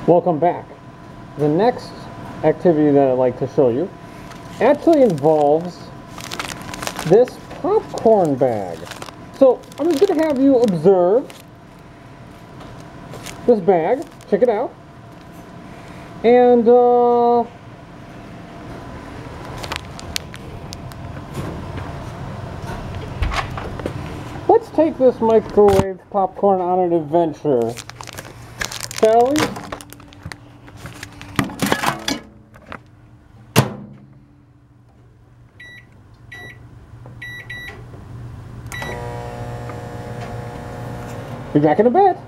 Welcome back. The next activity that I'd like to show you actually involves this popcorn bag. So I'm just going to have you observe this bag. Check it out. And let's take this microwave popcorn on an adventure, shall we? Be back in a bit.